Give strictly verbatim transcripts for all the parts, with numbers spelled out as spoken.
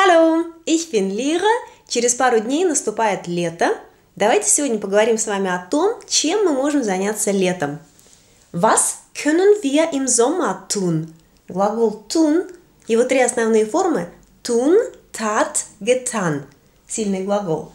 Hallo, ich bin Lira. Через пару дней наступает лето. Давайте сегодня поговорим с вами о том, чем мы можем заняться летом. Was können wir im Sommer tun? Глагол tun, его три основные формы tun, tat, getan. Сильный глагол.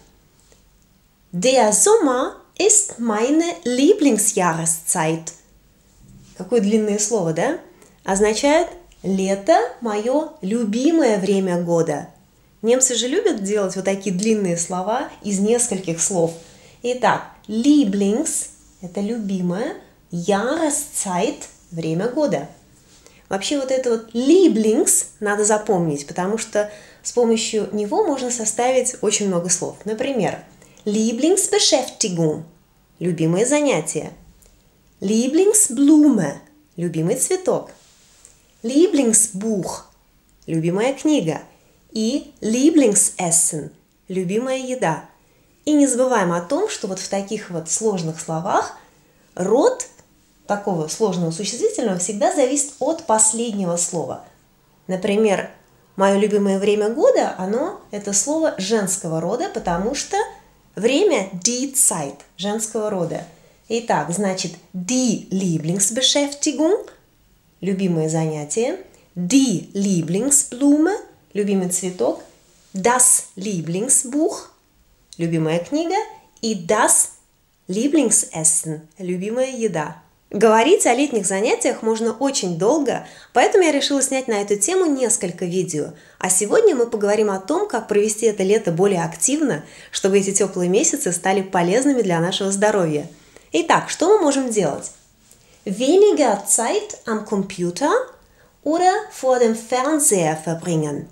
Der Sommer ist meine Lieblingsjahreszeit. Какое длинное слово, да? Означает лето – мое любимое время года. Немцы же любят делать вот такие длинные слова из нескольких слов. Итак, Lieblings – это любимое, Jahreszeit – время года. Вообще вот это вот Lieblings надо запомнить, потому что с помощью него можно составить очень много слов. Например, Lieblingsbeschäftigung – любимое занятие. Lieblingsblume – любимый цветок. Lieblingsbuch – любимая книга. И Lieblingsessen – любимая еда. И не забываем о том, что вот в таких вот сложных словах род такого сложного существительного всегда зависит от последнего слова. Например, мое любимое время года, оно, это слово женского рода, потому что время die Zeit женского рода. Итак, значит, die Lieblingsbeschäftigung – любимое занятие, die Lieblingsblume – любимый цветок, das Lieblingsbuch – любимая книга и das Lieblingsessen – любимая еда. Говорить о летних занятиях можно очень долго, поэтому я решила снять на эту тему несколько видео. А сегодня мы поговорим о том, как провести это лето более активно, чтобы эти теплые месяцы стали полезными для нашего здоровья. Итак, что мы можем делать? Weniger Zeit am Computer oder vor dem Fernseher verbringen.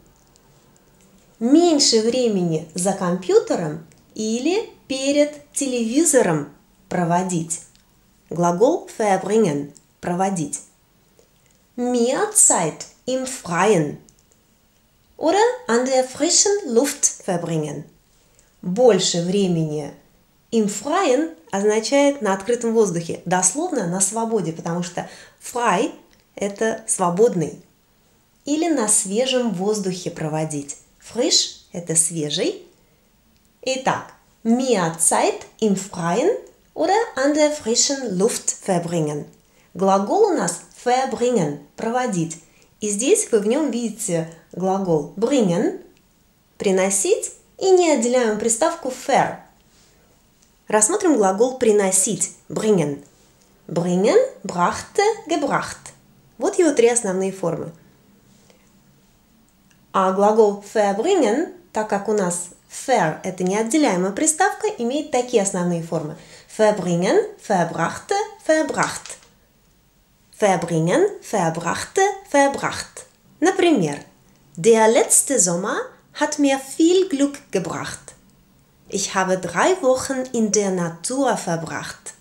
Меньше времени за компьютером или перед телевизором проводить. Глагол verbringen – проводить. Mehr Zeit im Freien oder an der frischen Luft verbringen. Больше времени im Freien означает на открытом воздухе, дословно на свободе, потому что frei – это свободный. Или на свежем воздухе проводить. Frisch – это свежий. Итак, mehr Zeit im Freien oder an der frischen Luft verbringen. Глагол у нас verbringen – проводить. И здесь вы в нем видите глагол bringen – приносить, и не отделяем приставку ver. Рассмотрим глагол приносить – bringen. Bringen, brachte, gebracht. Вот его три основные формы. А глагол verbringen, так как у нас ver – это неотделяемая приставка, имеет такие основные формы. Verbringen, verbrachte, verbracht. Verbringen, verbrachte, verbracht. Например, der letzte Sommer hat mir viel Glück gebracht. Ich habe drei Wochen in der Natur verbracht.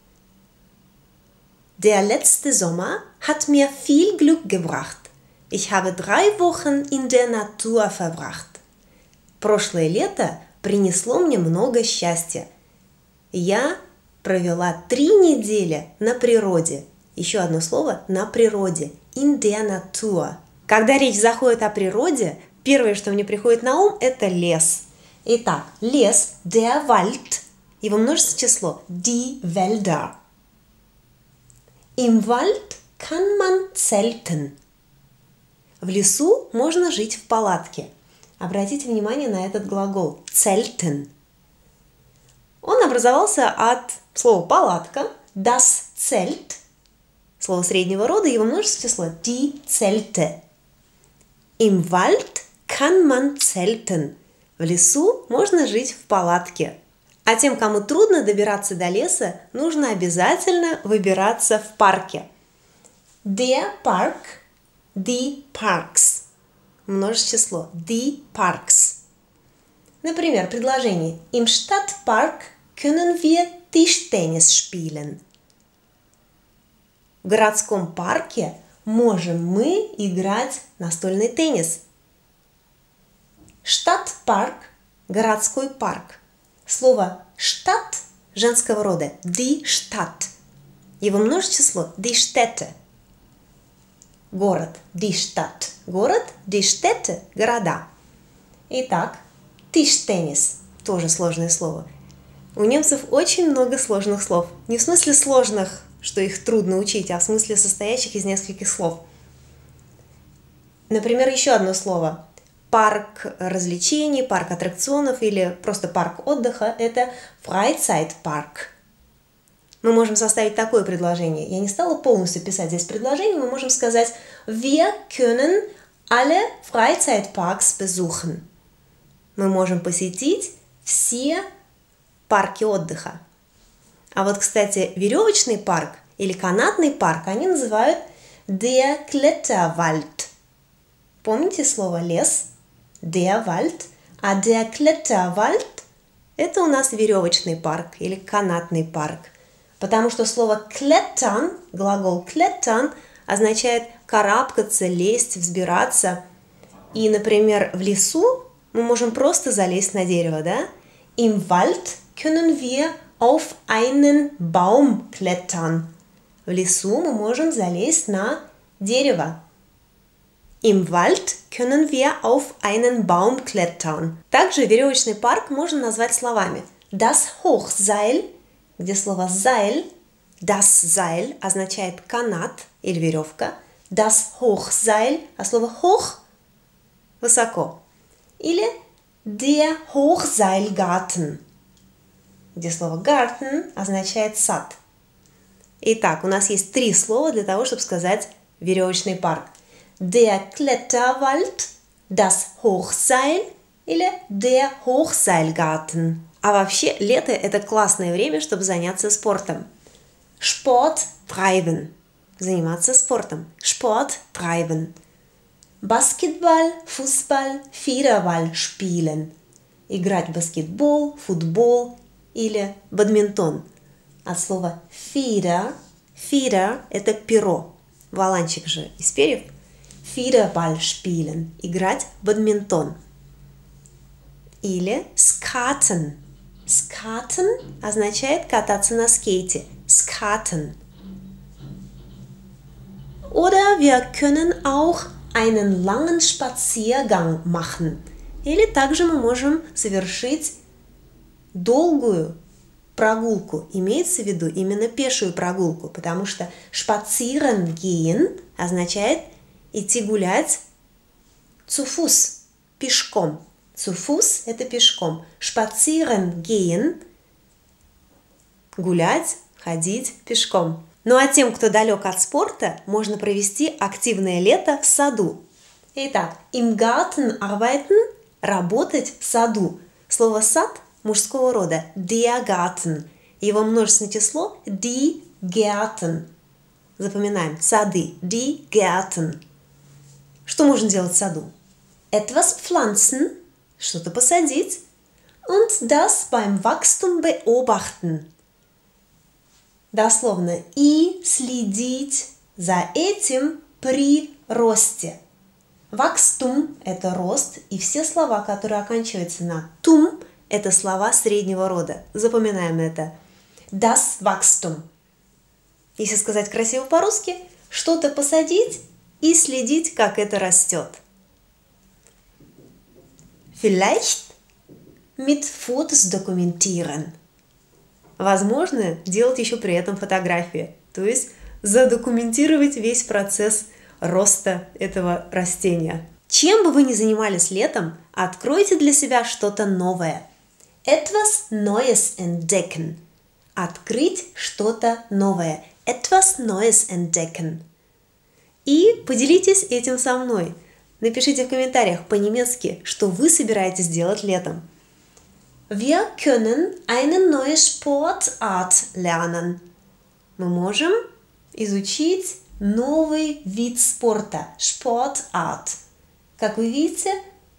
Der letzte Sommer hat mir viel Glück gebracht. Ich habe drei Wochen in der Natur verbracht. Прошлое лето принесло мне много счастья. Я провела три недели на природе. Еще одно слово – на природе. In der Natur. Когда речь заходит о природе, первое, что мне приходит на ум – это лес. Итак, лес – der Wald. Его множественное число – die Wälder. Im Wald kann man zelten. В лесу можно жить в палатке. Обратите внимание на этот глагол zelten. Он образовался от слова палатка, das Zelt, слово среднего рода, его множественное число die Zelte. Im Wald kann man zelten. В лесу можно жить в палатке. А тем, кому трудно добираться до леса, нужно обязательно выбираться в парке. Der Park, die Parks. Множественное число die Parks. Например, предложение Im Stadtpark können wir Tischtennis spielen. В городском парке можем мы играть настольный теннис. Stadtpark – городской парк. Слово Stadt женского рода die Stadt. Его множественное число die Städte. Город die Stadt. Город die Städte – города. Итак, Tischtennis – тоже сложное слово. У немцев очень много сложных слов. Не в смысле сложных, что их трудно учить, а в смысле состоящих из нескольких слов. Например, еще одно слово. Парк развлечений, парк аттракционов или просто парк отдыха – это Freizeitpark. Мы можем составить такое предложение. Я не стала полностью писать здесь предложение, мы можем сказать Wir können alle Freizeitparks besuchen. Мы можем посетить все парки отдыха. А вот, кстати, веревочный парк или канатный парк они называют der Kletterwald. Помните слово лес? Der Wald. А der Kletterwald – это у нас веревочный парк или канатный парк. Потому что слово klettern, глагол klettern, означает карабкаться, лезть, взбираться. И, например, в лесу мы можем просто залезть на дерево, да? Im Wald können wir auf einen Baum klettern. В лесу мы можем залезть на дерево. Im Wald können wir auf einen Baum klettern. Также веревочный парк можно назвать словами Das Hochseil, где слово Seil, das Seil означает канат или веревка, das Hochseil, а слово hoch – высоко. Или der Hochseilgarten, где слово Garten означает сад. Итак, у нас есть три слова для того, чтобы сказать веревочный парк. Der Kletterwald, das Hochseil или der Hochseilgarten. А вообще, лето – это классное время, чтобы заняться спортом. Sport treiben. Заниматься спортом. Sport treiben. Basketball, Fußball, Federball spielen. Играть в баскетбол, футбол или бадминтон. От слова Feder. Feder – это перо. Валанчик же из перьев. Federball spielen. Играть в бадминтон. Или skaten. Skaten означает кататься на скейте. Skaten. Oder wir können auch einen langen Spaziergang machen. Или также мы можем совершить долгую прогулку. Имеется в виду именно пешую прогулку, потому что spazieren gehen означает идти гулять zu Fuß, пешком. Zu Fuß – это пешком. Spazieren gehen – гулять, ходить пешком. Ну а тем, кто далек от спорта, можно провести активное лето в саду. Итак, im Garten arbeiten – работать в саду. Слово «сад» мужского рода – der Garten. Его множественное число – die Gärten. Запоминаем – сады – die Gärten. Что можно делать в саду? Etwas pflanzen – что-то посадить. Und das beim Wachstum beobachten. Дословно и следить за этим при росте. Wachstum – это рост, и все слова, которые оканчиваются на tum, это слова среднего рода. Запоминаем это. Das Wachstum. Если сказать красиво по-русски, что-то посадить и следить, как это растет. Vielleicht mit Fotos dokumentieren. Возможно, делать еще при этом фотографии, то есть задокументировать весь процесс роста этого растения. Чем бы вы ни занимались летом, откройте для себя что-то новое. Etwas Neues entdecken. Открыть что-то новое. Etwas Neues entdecken. И поделитесь этим со мной. Напишите в комментариях по-немецки, что вы собираетесь делать летом. Wir können eine neue Sportart lernen. Мы можем изучить новый вид спорта. Sportart. Как вы видите,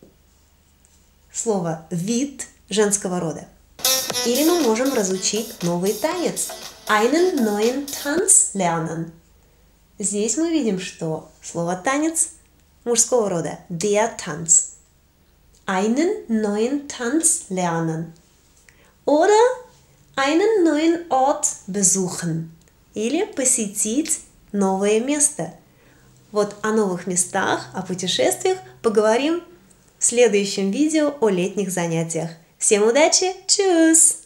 слово «вид» женского рода. Или мы можем разучить новый танец. Einen neuen Tanz lernen. Здесь мы видим, что слово «танец» мужского рода. Der Tanz. Einen neuen Tanz lernen. Oder einen neuen Ort besuchen. Или посетить новое место. Вот о новых местах, о путешествиях поговорим в в следующем видео о летних занятиях. Всем удачи! Tschüss!